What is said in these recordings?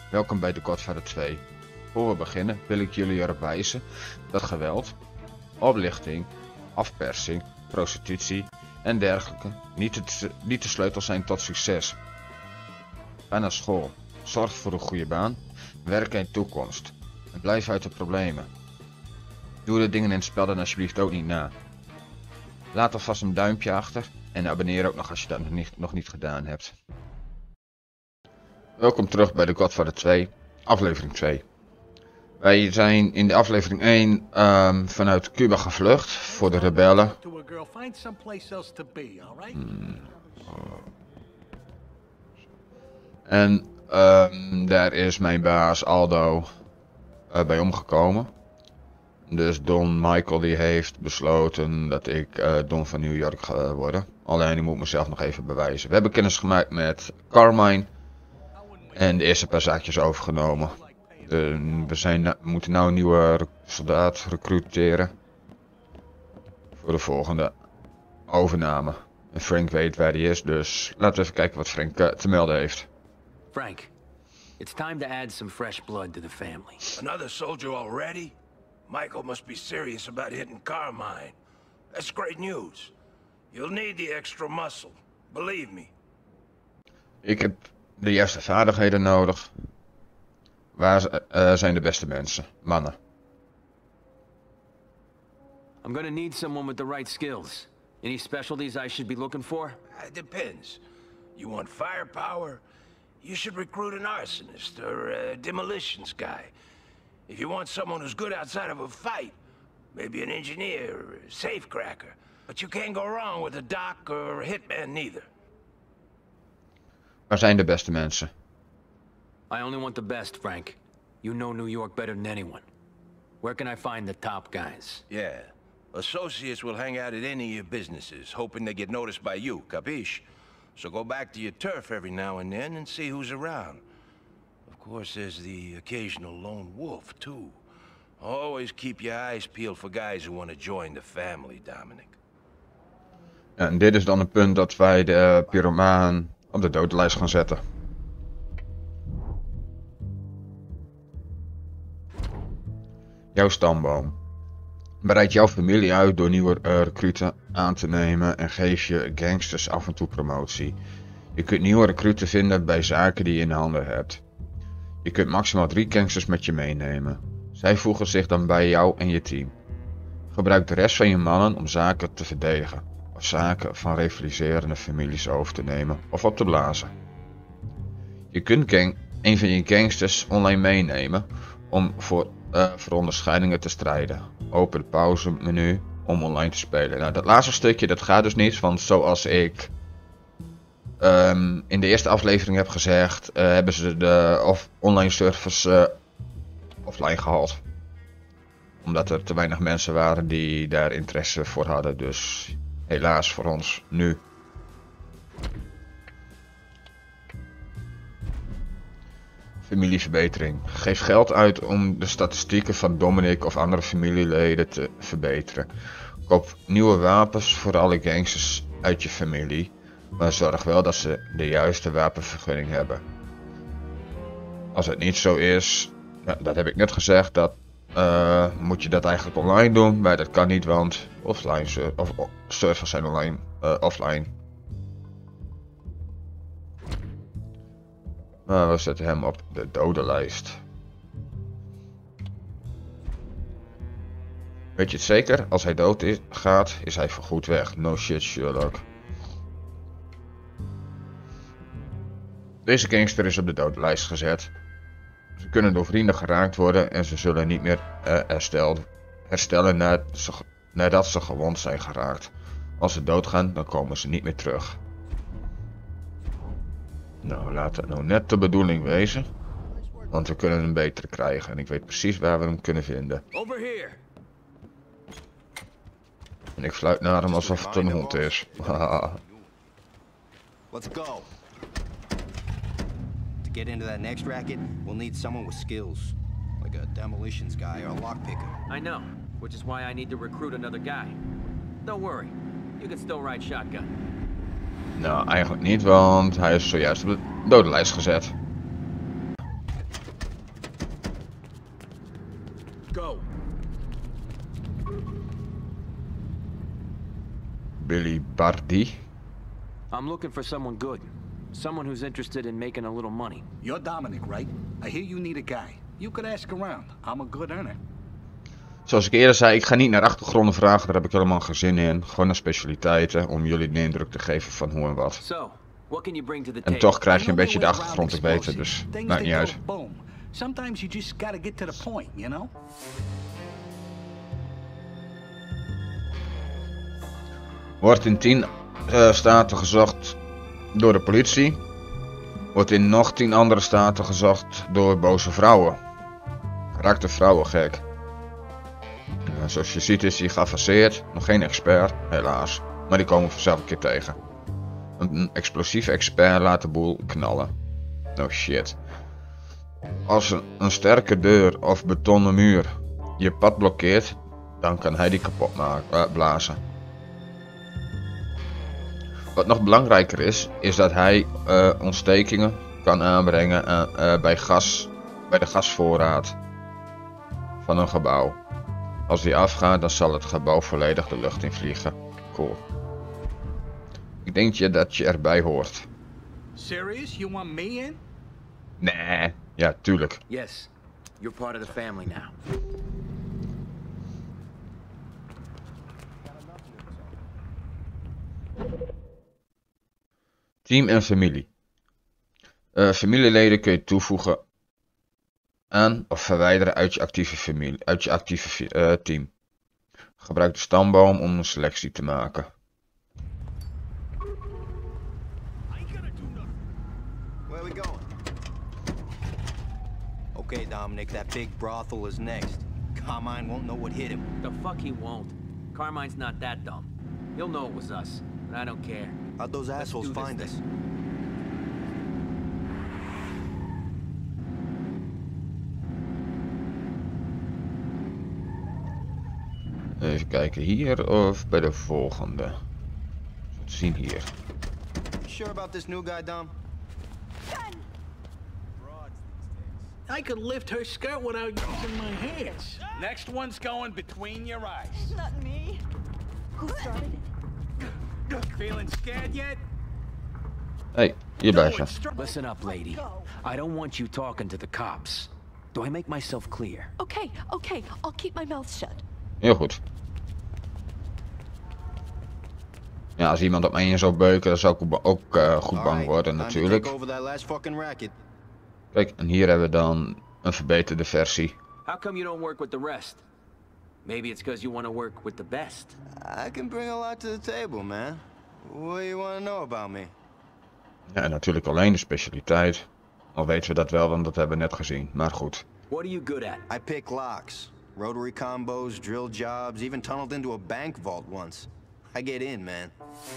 Welkom bij The Godfather 2. Voor we beginnen wil ik jullie erop wijzen dat geweld, oplichting, afpersing, prostitutie en dergelijke niet de sleutel zijn tot succes. Ga naar school, zorg voor een goede baan, werk en toekomst en blijf uit de problemen. Doe de dingen in het spel dan alsjeblieft ook niet na. Laat alvast een duimpje achter en abonneer ook nog als je dat nog niet gedaan hebt. Welkom terug bij The Godfather 2, aflevering 2. Wij zijn in de aflevering 1 vanuit Cuba gevlucht voor de rebellen. En daar is mijn baas Aldo bij omgekomen. Dus Don Michael die heeft besloten dat ik Don van New York ga worden. Alleen ik moet mezelf nog even bewijzen. We hebben kennis gemaakt met Carmine. En de eerste paar zaakjes overgenomen. We moeten nou een nieuwe soldaat recruteren. Voor de volgende overname. En Frank weet waar hij is, dus laten we even kijken wat Frank te melden heeft. Frank, it's time to add some fresh blood to the family. Another soldier already? Michael must be serious about hitting Carmine. That's great news. You'll need the extra muscle. Believe me. Ik heb de juiste vaardigheden nodig. Waar zijn de beste mensen? Mannen. I'm gonna need someone with the right skills. Any specialties I should be looking for? It depends. You want firepower? You should recruit an arsonist or a demolitions guy. If you want someone who's good outside of a fight, maybe an engineer or a safecracker. But you can't go wrong with a doc or a hitman neither. Waar zijn de beste mensen? I only want the best, Frank. You know New York better than anyone. Where can I find the top guys? Yeah. Associates will hang out at any of your businesses, hoping they get noticed by you, capiche? So go back to your turf every now and then and see who's around. Of course, there's the occasional lone wolf, too. Always keep your eyes peeled for guys who want to join the family, Dominic. En dit is dan een punt dat wij de pyromaan op de dodenlijst gaan zetten. Jouw stamboom. Bereid jouw familie uit door nieuwe recruten aan te nemen en geef je gangsters af en toe promotie. Je kunt nieuwe recruten vinden bij zaken die je in handen hebt. Je kunt maximaal 3 gangsters met je meenemen. Zij voegen zich dan bij jou en je team. Gebruik de rest van je mannen om zaken te verdedigen, of zaken van rivaliserende families over te nemen of op te blazen. Je kunt een van je gangsters online meenemen om voor onderscheidingen te strijden. Open het pauzemenu om online te spelen. Nou, dat laatste stukje dat gaat dus niet, want zoals ik in de eerste aflevering heb gezegd, hebben ze de online servers offline gehaald. Omdat er te weinig mensen waren die daar interesse voor hadden, dus helaas voor ons nu. Familieverbetering. Geef geld uit om de statistieken van Dominic of andere familieleden te verbeteren. Koop nieuwe wapens voor alle gangsters uit je familie, maar zorg wel dat ze de juiste wapenvergunning hebben. Als het niet zo is, nou, dat heb ik net gezegd, dat moet je dat eigenlijk online doen, maar dat kan niet, want offline servers zijn online, offline. Maar we zetten hem op de dodenlijst. Weet je het zeker? Als hij dood gaat, is hij voorgoed weg. No shit, Sherlock. Deze gangster is op de dodenlijst gezet. Ze kunnen door vrienden geraakt worden en ze zullen niet meer herstellen nadat ze gewond zijn geraakt. Als ze doodgaan, dan komen ze niet meer terug. Nou, laat het nou net de bedoeling wezen. Want we kunnen hem beter krijgen en ik weet precies waar we hem kunnen vinden. Over here. En ik fluit naar hem alsof het een hond is. Let's go. To get into that next racket, we'll need someone with skills. Like a demolitions guy or a lockpicker. I know, which is why I need to recruit another guy. Don't worry, you can still ride shotgun. Nou, eigenlijk niet, want hij is zojuist op de dodenlijst gezet. go. Billy Bardi. I'm looking for someone good. Someone who's interested in making a little money. You're Dominic, right? I hear you need a guy. You could ask around. I'm a good earner. Zoals ik eerder zei, ik ga niet naar achtergronden vragen, daar heb ik helemaal geen zin in. Gewoon naar specialiteiten, om jullie de indruk te geven van hoe en wat. So, what can you bring to the En table? toch krijg je een beetje de achtergrond te weten, dus maakt niet uit. Boom. Sometimes you just gotta get to the point, you know? Wordt in 10 staten gezocht door de politie. Wordt in nog 10 andere staten gezocht door boze vrouwen. Raakt de vrouwen gek. Zoals je ziet is hij geavanceerd. Nog geen expert, helaas. Maar die komen we vanzelf een keer tegen. Een explosief expert laat de boel knallen. No shit. Als een sterke deur of betonnen muur je pad blokkeert, dan kan hij die kapot blazen. Wat nog belangrijker is dat hij ontstekingen kan aanbrengen bij de gasvoorraad van een gebouw. Als die afgaat, dan zal het gebouw volledig de lucht in vliegen. Cool. Ik denk dat je erbij hoort. Serious? You want me in? Nee, ja, tuurlijk. Yes, you're part of the family now. Team en familie. Familieleden kun je toevoegen aan of verwijderen uit je actieve team. Gebruik de stamboom om een selectie te maken. Where we going? Okay, Dominic, that big brothel is next. Carmine won't know what hit him. The fuck he won't. Carmine's not that dumb. He'll know it was us, but I don't care. How'd those Let's assholes do this find us? thing. Even kijken hier of bij de volgende. We zien hier. You sure about this new guy, Dom? I could lift her skirt without using my hands. Next one's going between your eyes. Not me. Who started it? Feeling scared yet? Hey, hier blijf je. Listen up, lady. I don't want you talking to the cops. Do I make myself clear? Okay, okay. I'll keep my mouth shut. Heel goed. Ja, als iemand op mij in zou beuken, dan zou ik ook goed bang worden natuurlijk. Take over that last fucking racket. Kijk, en hier hebben we dan een verbeterde versie. How come you don't work with the rest? Maybe it's because you want to work with the best. I can bring a lot to the table, man. What do you want to know about me? Ja, en natuurlijk alleen de specialiteit. Al weten we dat wel, want dat hebben we net gezien. Maar goed. What are you good at? I pick locks, rotary combos, drill jobs, even tunneled into a bank vault once. I get in, man.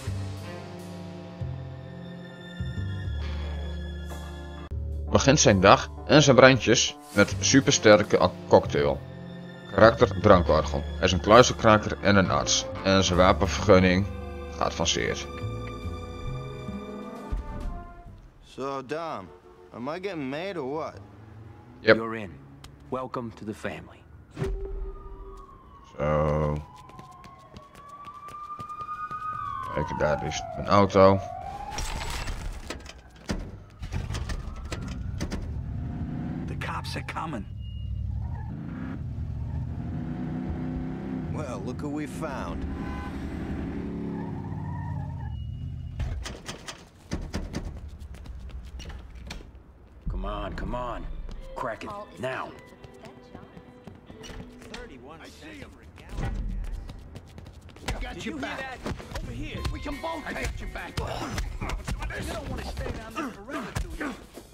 Begint zijn dag en zijn brandjes met supersterke cocktail. Karakter drankwargel. Hij is een kluizenkraker en een arts. En zijn wapenvergunning gaat van zeer. So, Dom, am I getting made or what? Yep. You're in. Welcome to the family. Zo. Kijk, daar is een auto. The cops are coming. Well, look who we found. Come on, come on. Crack it, now. Got your back. Over here. We can both take your back. You don't want to stay down there forever, do you?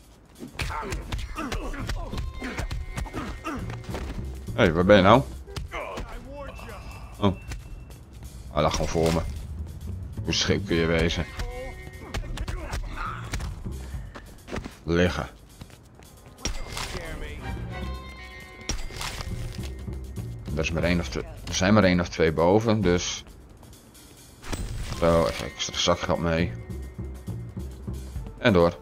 Hé, waar ben je nou? Oh. Hij lag gewoon voor me. Hoe schip kun je wezen? Liggen. Er is maar één of twee. Er zijn maar 1 of 2 boven, dus. Zo, even extra zakgeld mee. En door.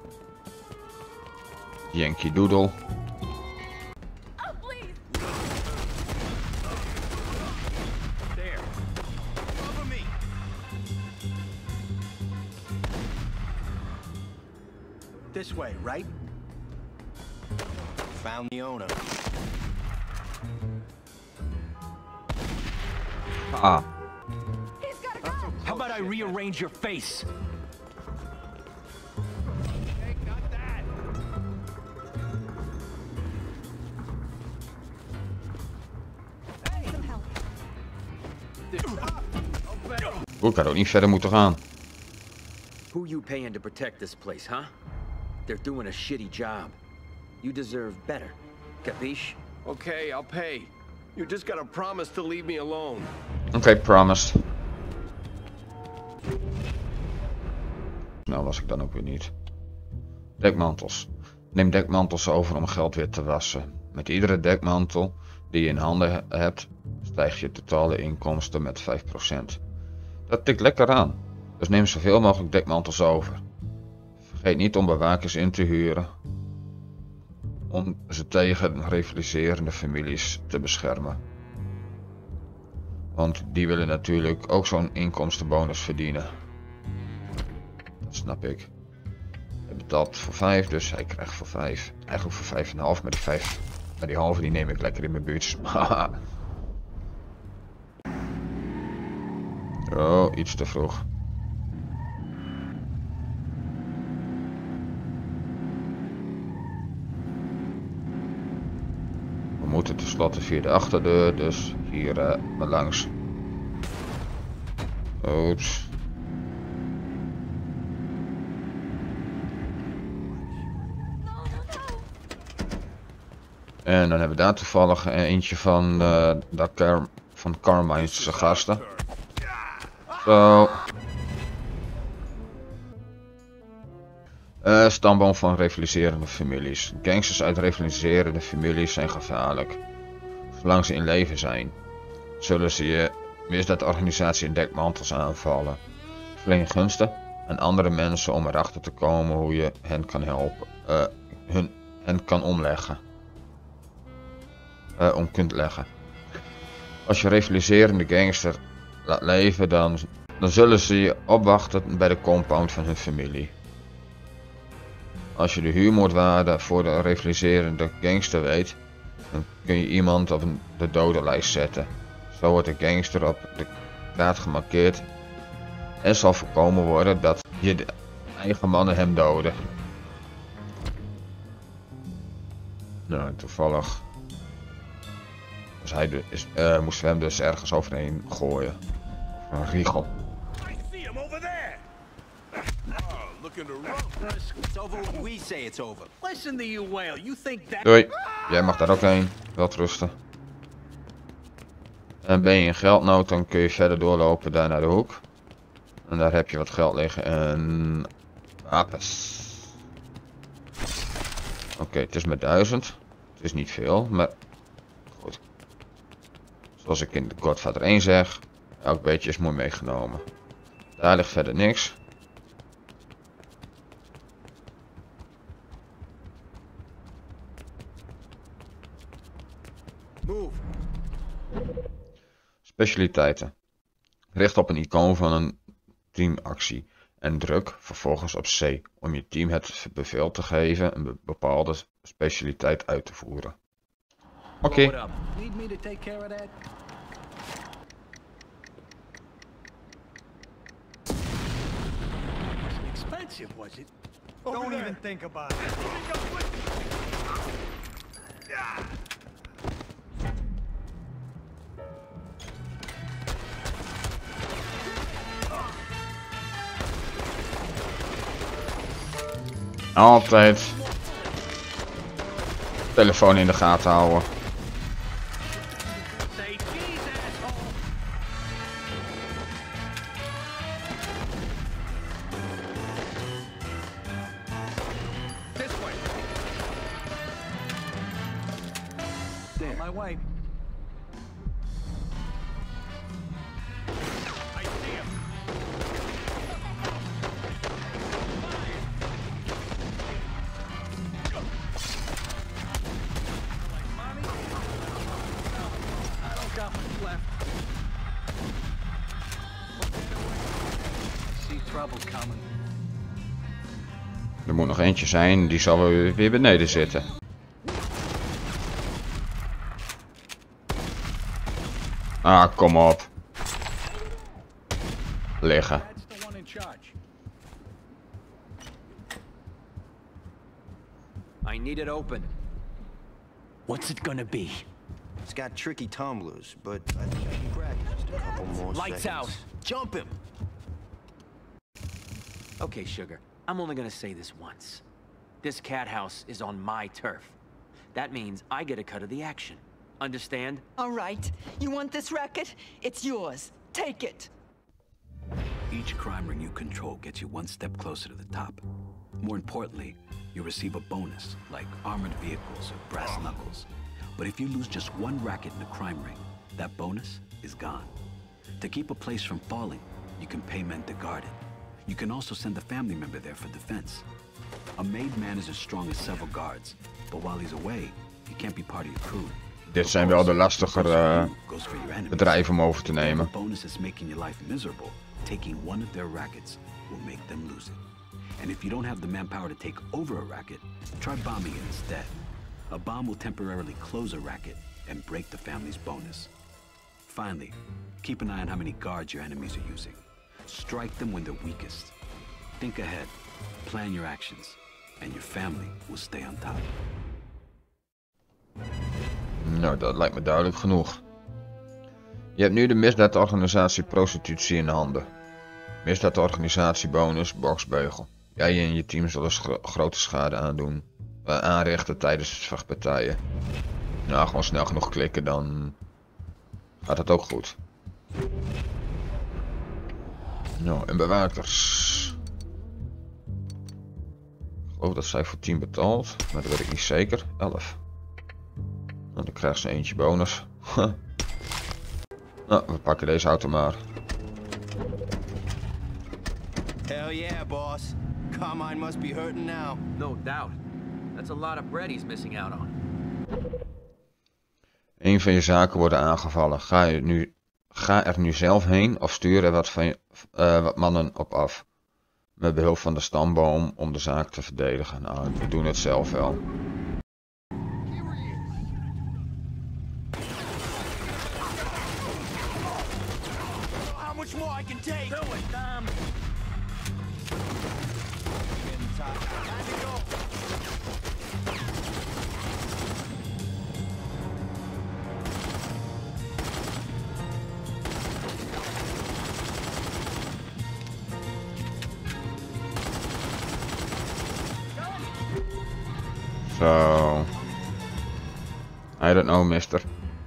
Yankee Doodle. This way, right? Found the owner. Ah, He's got a gun! How about I rearrange your face? Hey, got that. Some help. ik had ook niet verder moeten gaan. Who you paying to protect this place, huh? They're doing a shitty job. You deserve better. Capiche? Okay, I'll pay. You just gotta promise to leave me alone. Oké, promised. Nou was ik dan ook weer niet. Dekmantels. Neem dekmantels over om geld weer te wassen. Met iedere dekmantel die je in handen hebt, stijgt je totale inkomsten met 5%. Dat tikt lekker aan. Dus neem zoveel mogelijk dekmantels over. Vergeet niet om bewakers in te huren. Om ze tegen rivaliserende families te beschermen. Want die willen natuurlijk ook zo'n inkomstenbonus verdienen. Dat snap ik. Hij betaalt voor 5, dus hij krijgt voor 5. Eigenlijk voor 5,5, maar die 5. Maar die halve die neem ik lekker in mijn buurt. Oh, iets te vroeg. We moeten tenslotte via de achterdeur, dus hier maar langs. Oeps. En dan hebben we daar toevallig eentje van van Carmine's gasten. Zo. Stamboom van rivaliserende families. Gangsters uit rivaliserende families zijn gevaarlijk. Zolang ze in leven zijn, zullen ze je misdaadorganisatie in dekmantels aanvallen. Verleen gunsten aan andere mensen om erachter te komen hoe je hen kan helpen. Hen kan omleggen. Om kunt leggen. Als je rivaliserende gangster laat leven, dan zullen ze je opwachten bij de compound van hun familie. Als je de huurmoordwaarde voor de rivaliserende gangster weet, dan kun je iemand op de dodenlijst zetten. Zo wordt de gangster op de kaart gemarkeerd en zal voorkomen worden dat je eigen mannen hem doden. Nou, toevallig moesten we hem dus ergens overheen gooien. Een riegel. I see him over there. Oh, looking to run. It's over when we say it's over. Listen to you wail. You think that... Doei. Jij mag daar ook heen. Welterusten. En ben je in geldnood, dan kun je verder doorlopen daar naar de hoek. En daar heb je wat geld liggen en wapens. Oké, het is met 1000. Het is niet veel, maar goed. Zoals ik in Godfather 1 zeg, elk beetje is mooi meegenomen. Daar ligt verder niks. Move. Specialiteiten. Richt op een icoon van een teamactie en druk vervolgens op C om je team het bevel te geven een bepaalde specialiteit uit te voeren. Oké. Need me to take care of that? Wasn't expensive, was it? Don't even think about it. Altijd telefoon in de gaten houden. Say cheese, asshole. This way. There. On my way. I see him. I don't got much left. I see trouble coming. Er moet nog eentje zijn, die zal weer beneden zitten. Ah, kom op. Liggen. That's the one in charge. I need it open. What's it gonna be? It's got tricky tumblers, but I think I can crack it. Just a couple more Lights seconds. out. Jump him. Okay, Sugar. I'm only gonna say this once. This cat house is on my turf. That means I get a cut of the action. Understand? All right. You want this racket? It's yours. Take it. Each crime ring you control gets you one step closer to the top. More importantly, you receive a bonus, like armored vehicles or brass knuckles. But if you lose just one racket in a crime ring, that bonus is gone. To keep a place from falling, you can pay men to guard it. You can also send a family member there for defense. A made man is as strong as several guards, but while he's away, he can't be part of your crew. Dit zijn wel de lastigere bedrijven om over te nemen. The bonus is making your life miserable. Taking one of their rackets will make them lose it. And if you don't have the manpower to take over a racket, try bombing it instead. A bomb will temporarily close a racket and break the family's bonus. Finally, keep an eye on how many guards your enemies are using. Strike them when they're weakest. Think ahead, plan your actions, and your family will stay on top. Nou, dat lijkt me duidelijk genoeg. Je hebt nu de misdaadorganisatie prostitutie in handen. Misdaadorganisatie bonus, boksbeugel. Jij en je team zullen grote schade aanrichten tijdens vechtpartijen. Nou, gewoon snel genoeg klikken, dan gaat het ook goed. Nou, en bewakers. Ik geloof dat zij voor 10 betaalt, maar dat weet ik niet zeker. 11. Nou, dan krijgt ze eentje bonus. Nou, we pakken deze auto maar. Hell yeah, boss. Carmine must be hurting now. No doubt. That's a lot of bread he's missing out on. Een van je zaken worden aangevallen. Ga er nu zelf heen of stuur er wat mannen op af. Met behulp van de stamboom om de zaak te verdedigen. Nou, we doen het zelf wel. How much more I can take? Do it, Dom. Time to go. So, I don't know, mister.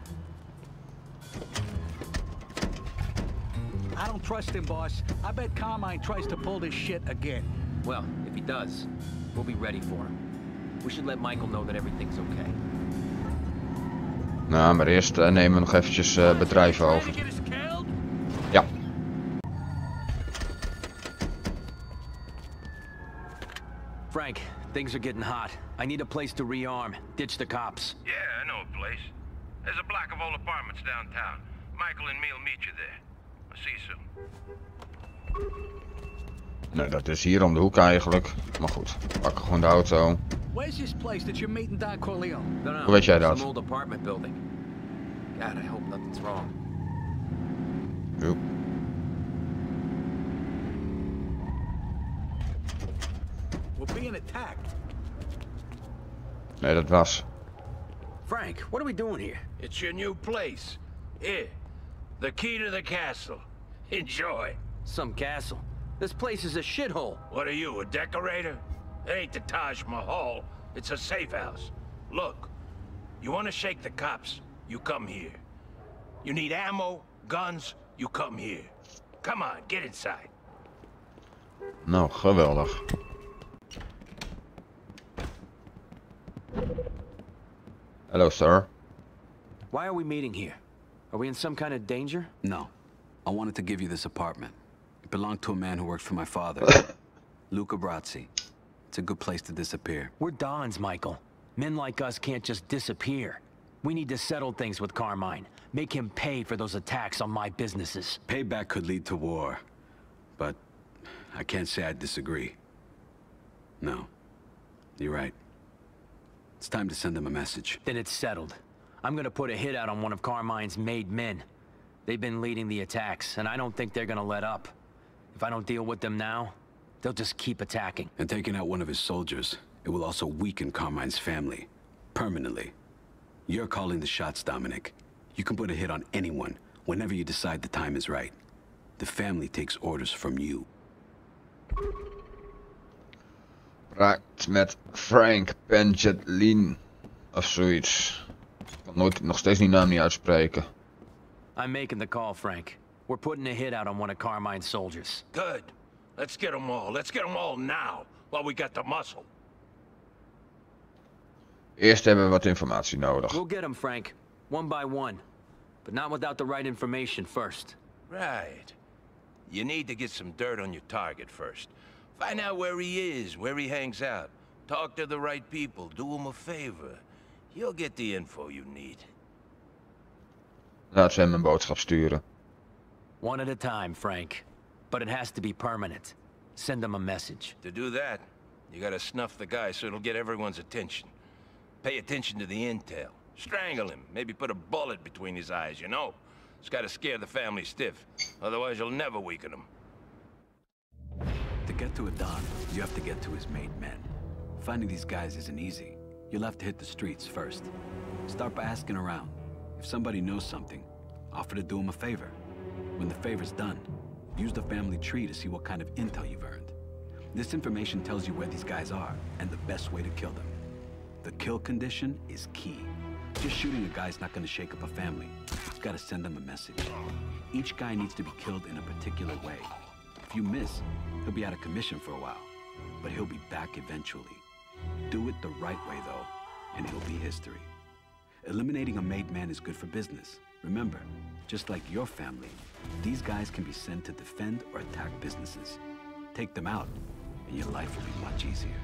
I don't trust him, boss. I bet Carmine tries to pull this shit again. Well, if he does, we'll be ready for him. We should let Michael know that everything's okay. Nou, maar eerst nemen we nog eventjes bedrijven over. Ja. Frank, things are getting hot. I need a place to rearm. Ditch the cops. Yeah, I know a place. There's a block of old apartments downtown. Michael and me will meet you there. I'll see you soon. Nou, dat is hier om de hoek eigenlijk. Maar goed, we pakken gewoon de auto. Where's this place that you're meeting Don Corleone? No, Hoe weet jij dat? Some old apartment building. God, I hope nothing's wrong. Joep. We're being attacked. Nee, dat was. Frank, what are we doing here? It's your new place. Here, the key to the castle. Enjoy. Some castle. This place is a shithole. What are you, a decorator? It ain't the Taj Mahal. It's a safe house. Look, you want to shake the cops, you come here. You need ammo, guns, you come here. Come on, get inside. Nou, geweldig. Hello, sir. Why are we meeting here? Are we in some kind of danger? No. I wanted to give you this apartment. It belonged to a man who worked for my father, Luca Brazzi. It's a good place to disappear. We're Dons, Michael. Men like us can't just disappear. We need to settle things with Carmine. Make him pay for those attacks on my businesses. Payback could lead to war, but I can't say I disagree. No. You're right. It's time to send them a message. Then it's settled. I'm gonna put a hit out on one of Carmine's made men. They've been leading the attacks, and I don't think they're gonna let up. If I don't deal with them now, they'll just keep attacking. And taking out one of his soldiers, it will also weaken Carmine's family. Permanently. You're calling the shots, Dominic. You can put a hit on anyone, whenever you decide the time is right. The family takes orders from you. Praat met Frank Penjetlin. Of zoiets. Ik kan nog steeds die naam niet uitspreken. I'm making the call, Frank. We're putting a hit out on one of Carmine's soldiers. Good. Let's get them all. Let's get them all now, while we got the muscle. Eerst hebben we wat informatie nodig. We'll get them, Frank. One by one. But not without the right information first. Right. You need to get some dirt on your target first. Find out where he is, where he hangs out. Talk to the right people. Do him a favor. You'll get the info you need. Laten we hem een boodschap sturen. One at a time, Frank. But it has to be permanent. Send them a message. To do that, you gotta snuff the guy so it'll get everyone's attention. Pay attention to the intel. Strangle him. Maybe put a bullet between his eyes, you know? It's gotta scare the family stiff. Otherwise, you'll never weaken him. To get to Adon, you have to get to his made men. Finding these guys isn't easy. You'll have to hit the streets first. Start by asking around. If somebody knows something, offer to do them a favor. When the favor's done, use the family tree to see what kind of intel you've earned. This information tells you where these guys are and the best way to kill them. The kill condition is key. Just shooting a guy's not gonna shake up a family. It's gotta send them a message. Each guy needs to be killed in a particular way. If you miss, he'll be out of commission for a while. But he'll be back eventually. Do it the right way, though, and he'll be history. Eliminating a made man is good for business. Remember, just like your family, these guys can be sent to defend or attack businesses. Take them out, and your life will be much easier.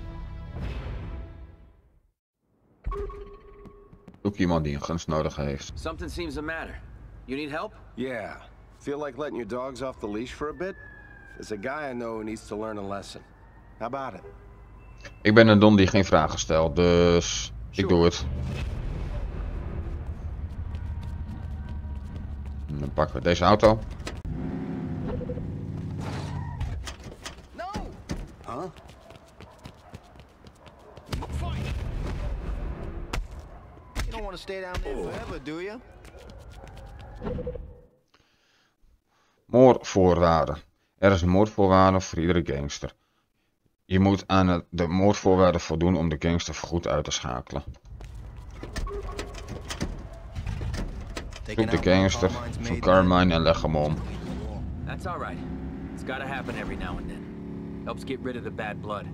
Zoek iemand die een gunst nodig heeft. Something seems the matter. You need help? Yeah. Feel like letting your dogs off the leash for a bit? There's a guy I know who needs to learn a lesson. How about it? Ik ben een don die geen vragen stelt, dus ik doe het. En dan pakken we deze auto. No! Huh? You don't want to stay down there forever, do you? Moordvoorwaarden. Er is een moordvoorwaarde voor iedere gangster. Je moet aan de moordvoorwaarden voldoen om de gangster voorgoed uit te schakelen. Zoek de gangster van Carmine en leg hem om. That's all right. It's gotta happen every now and then. Helps get rid of the bad blood.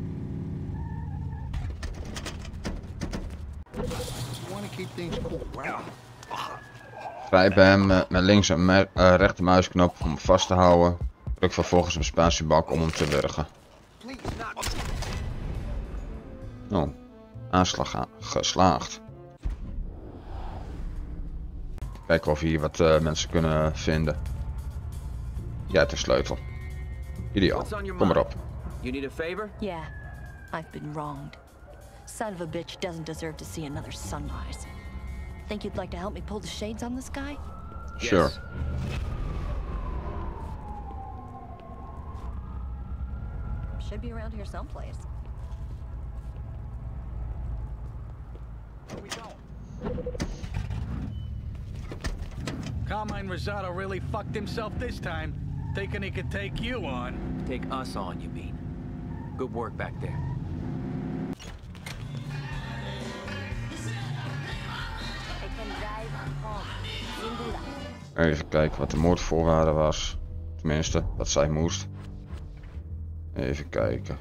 Grijp hem met links en rechter muisknop om hem vast te houden. Druk vervolgens op spatiebak om hem te wurgen. Oh, aanslag geslaagd. Kijken of we hier wat mensen kunnen vinden. Jij hebt de sleutel. Ideaal. Kom maar op. You need a favor? Yeah, I've been wronged. Son of a bitch doesn't deserve to see another sunrise. Think you'd like to help me pull the shades on this guy? Sure. Yes. Should be around here someplace. Where we going? Carmine Rosado really fucked himself this time, thinking he could take you on. Take us on, you mean? Good work back there. I can drive home. Sin duda. Even kijken wat de moordvoorwaarde was. Tenminste, wat zij moest. Even kijken.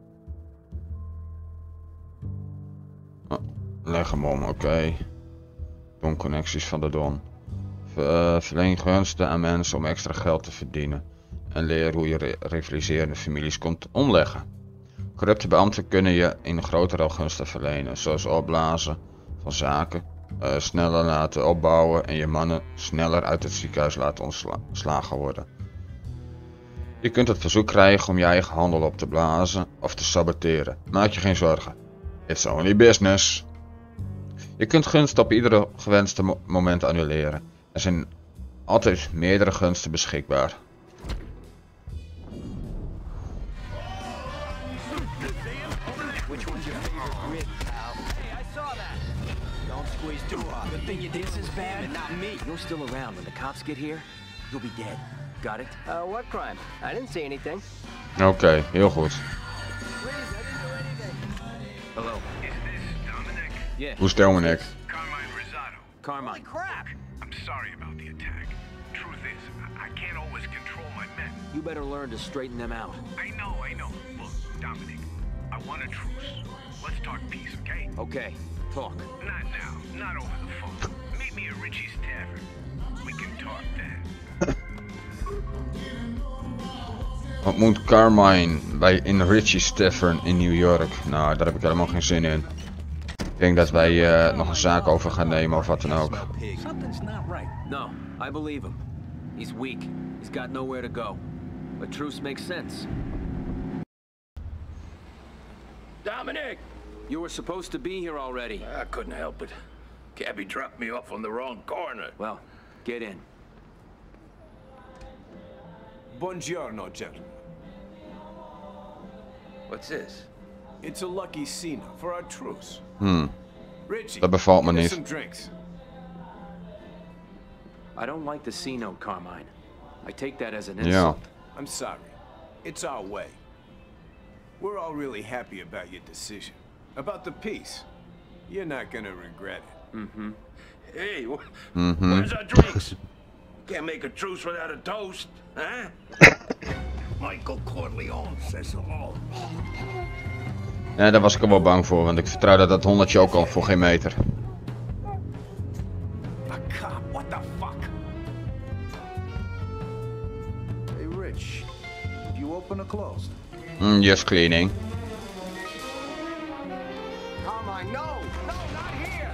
Oh, leg hem om, oké. Donconnecties van de Don. Verleen gunsten aan mensen om extra geld te verdienen. En leer hoe je rivaliserende families kunt omleggen. Corrupte beambten kunnen je in een grotere gunsten verlenen. Zoals opblazen van zaken. Sneller laten opbouwen en je mannen sneller uit het ziekenhuis laten ontslagen worden. Je kunt het verzoek krijgen om je eigen handel op te blazen of te saboteren. Maak je geen zorgen. It's only business. Je kunt gunsten op iedere gewenste moment annuleren. Er zijn altijd meerdere gunsten beschikbaar. You're still around when the cops get here. You'll be dead. Got it? What crime? I didn't see anything. Oké, heel goed. Hello. Is this Dominic? Yeah. Hoe is Dominic? Carmine Rosado. Carmine. Crap! I'm sorry about the attack. Truth is, I can't always control my men. You better learn to straighten them out. I know. Look, Dominic, I want a truce. Let's talk peace, okay? Okay, talk. Not now, not over the phone. Meet me at Richie's Tavern. We can talk then. Ontmoet Carmine in Richie's Tavern in New York. Nou, daar heb ik helemaal geen zin in. Ik denk dat wij nog een zaak over gaan nemen of wat dan ook. Something's not right. No, I believe him. He's weak. He's got nowhere to go. A truce makes sense. Dominic! You were supposed to be here already. I couldn't help it. Cabby dropped me off on the wrong corner. Well, get in. Buongiorno, gentlemen. What's this? It's a lucky Cena for our truce. Richie, Dat bevalt me get us niet. some drinks. I don't like the C note, Carmine. I take that as an Ja. insult. I'm sorry. It's our way. We're all really happy about your decision. About the peace. You're not gonna regret it. Hey, where's our drinks? Can't make a truce without a toast, huh? Michael Corleone says so all. Ja, daar was ik er wel bang voor, want ik vertrouwde dat honderdje ook al voor geen meter. A cop, what the fuck? Hey, Rich. You open or closed? Just cleaning. Carmine, no! No, not here!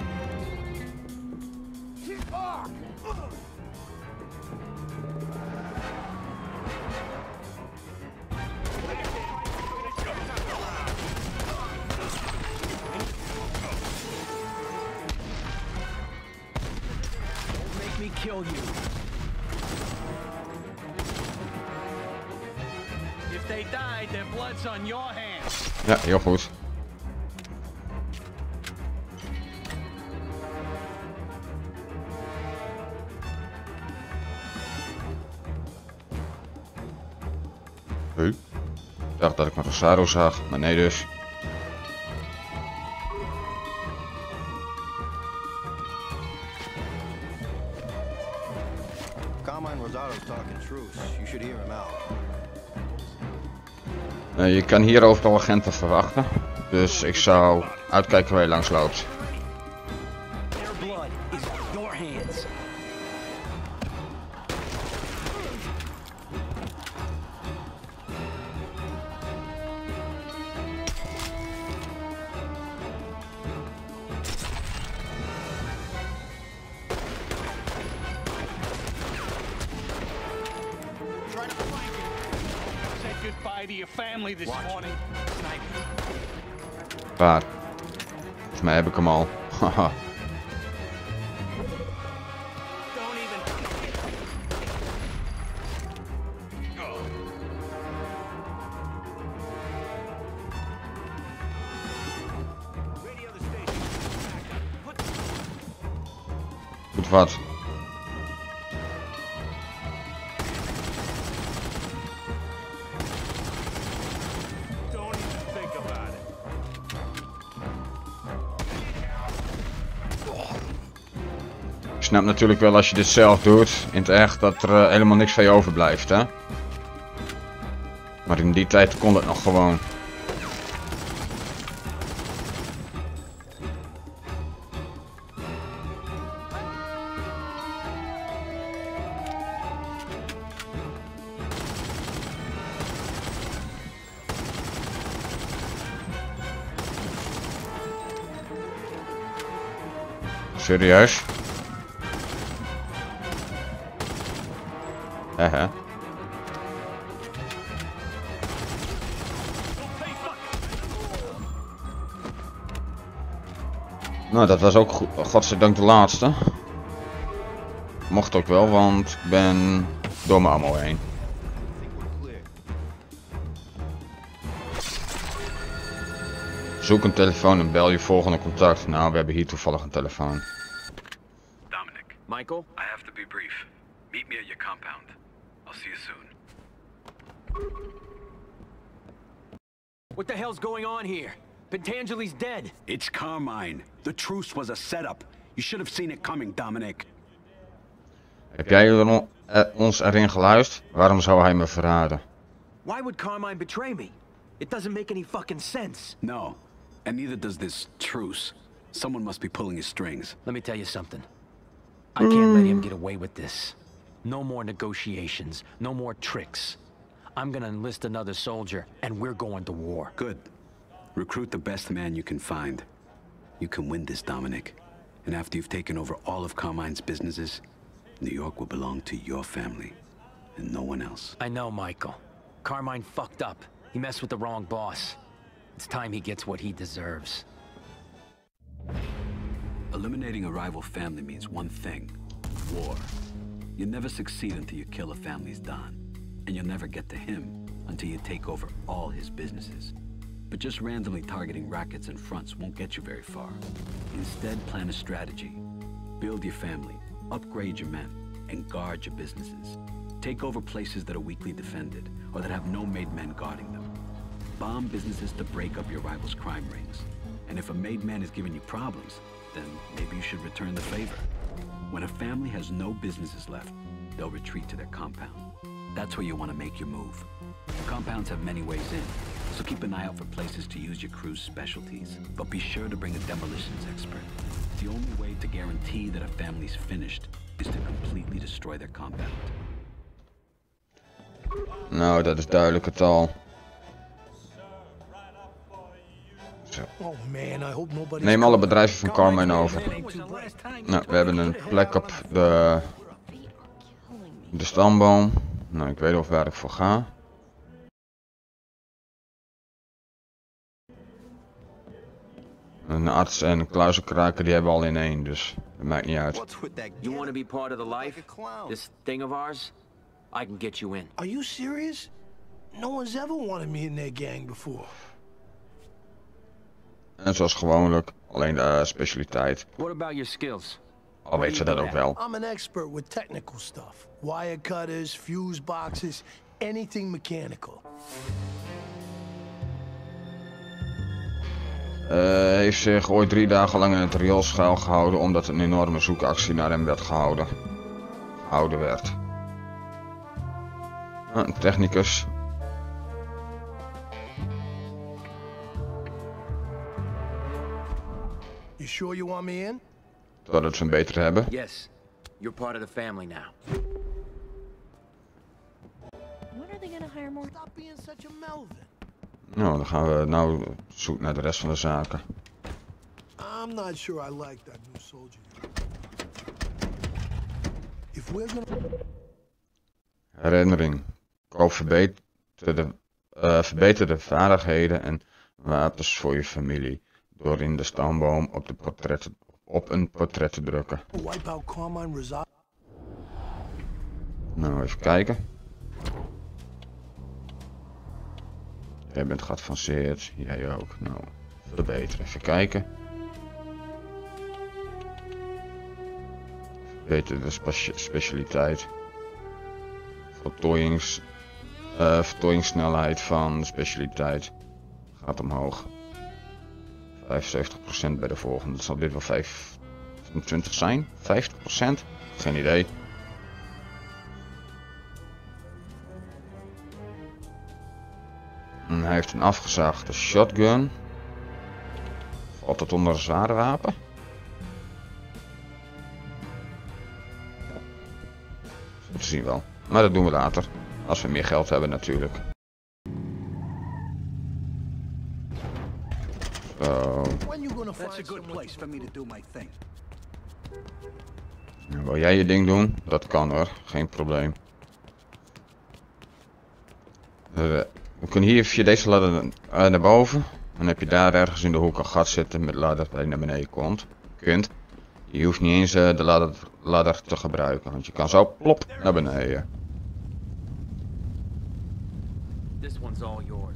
Fuck! Don't make me kill you. If they died, their blood's on your hands. Ja, heel goed. Ik dacht dat ik een Rosado zag, maar nee dus. Carmine Rosado's talking truce. You should hear him out. Je kan hier overal agenten verwachten. Dus ik zou uitkijken waar je langs loopt. Their blood is on your hands. Try to flank it. Said goodbye to your family this morning. Waar? Volgens mij heb ik hem al. Haha. Don't even. Radio the station. Goed wat. Don't even think about it. Ik snap natuurlijk wel als je dit zelf doet, in het echt, dat er helemaal niks van je overblijft, hè. Maar in die tijd kon het nog gewoon. Serieus? Haha. Nou, dat was ook godzijdank de laatste. Mocht ook wel, want ik ben door mijn ammo heen. Zoek een telefoon en bel je volgende contact. Nou, we hebben hier toevallig een telefoon. Dominic. Michael? I have to be brief. Meet me at your compound. I'll see you soon. What the hell's going on here? Pentangeli's dead. It's Carmine. The truce was a setup. You should have seen it coming, Dominic. Heb jij ons erin geluisterd? Waarom zou hij me verraden? Why would Carmine betray me? It doesn't make any fucking sense. No. And neither does this truce. Someone must be pulling his strings. Let me tell you something. I can't let him get away with this. No more negotiations. No more tricks. I'm gonna enlist another soldier, and we're going to war. Good. Recruit the best man you can find. You can win this, Dominic. And after you've taken over all of Carmine's businesses, New York will belong to your family, and no one else. I know, Michael. Carmine fucked up. He messed with the wrong boss. It's time he gets what he deserves. Eliminating a rival family means one thing: war. You never succeed until you kill a family's Don. And you'll never get to him until you take over all his businesses. But just randomly targeting rackets and fronts won't get you very far. Instead, plan a strategy. Build your family, upgrade your men, and guard your businesses. Take over places that are weakly defended, or that have no made men guarding them. Bomb businesses to break up your rivals' crime rings. And if a made man is giving you problems, then maybe you should return the favor. When a family has no businesses left, they'll retreat to their compound. That's where you want to make your move. Compounds have many ways in, so keep an eye out for places to use your crew's specialties. But be sure to bring a demolitions expert. The only way to guarantee that a family's finished is to completely destroy their compound. Nou, dat is duidelijk het al. Zo. Neem alle bedrijven van Carmine over. Nou, we hebben een plek op de stamboom. Nou, ik weet of waar ik voor ga. Een arts en een kluizenkraker die hebben al in één, dus dat maakt niet uit. You want to be part of the life? This thing of ours? I can get you in. Are you serious? No one's ever wanted me in their gang before. En zoals gewoonlijk, alleen de specialiteit. What about your skills? Al weet ze dat ook wel. I'm an expert with technical stuff. Wire cutters, fuse boxes, anything mechanical. Heeft zich ooit 3 dagen lang in het riool schuilgehouden omdat een enorme zoekactie naar hem werd gehouden werd. Een technicus. You sure you want me in? Totdat ze hem beter hebben. Yes. You're part of the family now. When are they gonna hire more? Stop being such a Melvin. Nou, dan gaan we nou zoeken naar de rest van de zaken. I'm not sure I like that new soldier. If we're gonna... Herinnering. Koop verbeterde vaardigheden en wapens voor je familie. Door in de stamboom op een portret te drukken. Nou, even kijken. Jij bent geavanceerd, jij ook. Nou, verbeteren. Even kijken. Verbeter de specialiteit. Voltooiingssnelheid van de specialiteit gaat omhoog. 75% bij de volgende. Zal dit wel 25 zijn? 50%? Geen idee. En hij heeft een afgezaagde shotgun. Valt het onder een zware wapen? Dat zien we wel. Maar dat doen we later. Als we meer geld hebben natuurlijk. Zo. Wil jij je ding doen? Dat kan hoor, geen probleem. We kunnen hier via deze ladder naar boven. Dan heb je daar ergens in de hoek een gat zitten met ladder waar je naar beneden komt. kunt. Je hoeft niet eens de ladder te gebruiken, want je kan zo plop naar beneden. This one's all yours.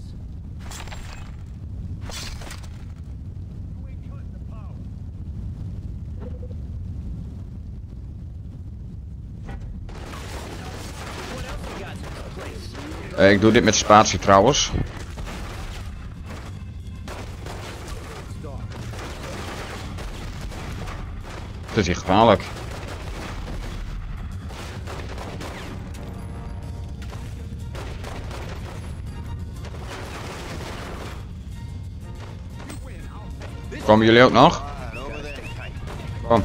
Ik doe dit met spatie trouwens. Het is hier gevaarlijk. Komen jullie ook nog? Kom.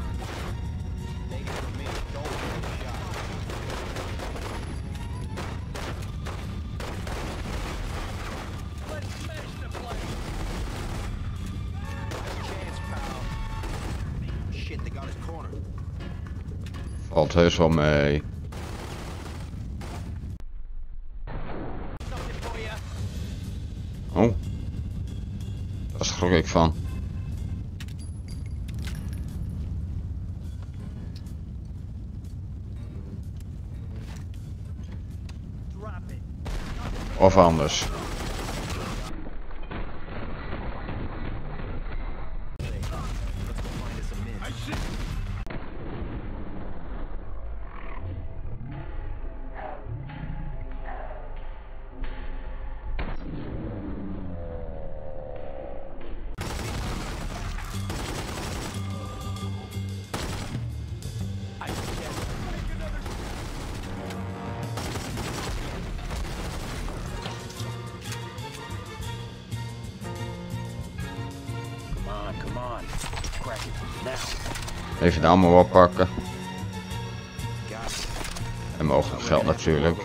Valt heus wel mee. Oh. Daar schrok ik van. Of anders. Even de allemaal oppakken. En mogelijk geld natuurlijk.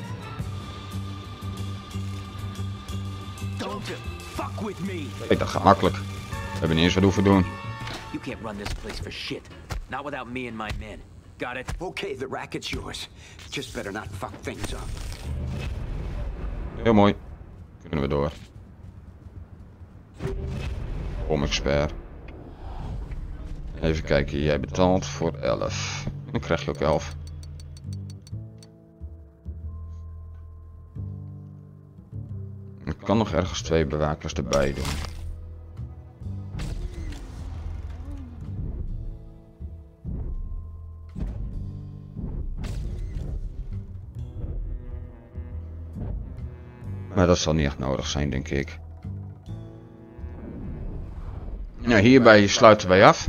Kijk, dat gaat makkelijk. We hebben niet eens wat hoeven doen. You can't run this place for shit. Not without me and my men. Got it? Okay, the racket's yours. Just better not fuck things up. Heel mooi. Kunnen we door. Expert. Even kijken, jij betaalt voor 11. Dan krijg je ook 11. Ik kan nog ergens 2 bewakers erbij doen. Maar dat zal niet echt nodig zijn, denk ik. Nou, hierbij sluiten wij af.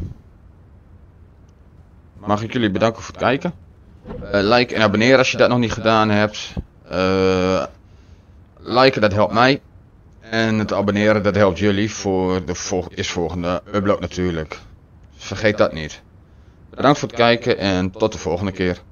Mag ik jullie bedanken voor het kijken. Like en abonneren als je dat nog niet gedaan hebt. Liken, dat helpt mij. En het abonneren, dat helpt jullie voor de volgende upload natuurlijk. Vergeet dat niet. Bedankt voor het kijken en tot de volgende keer.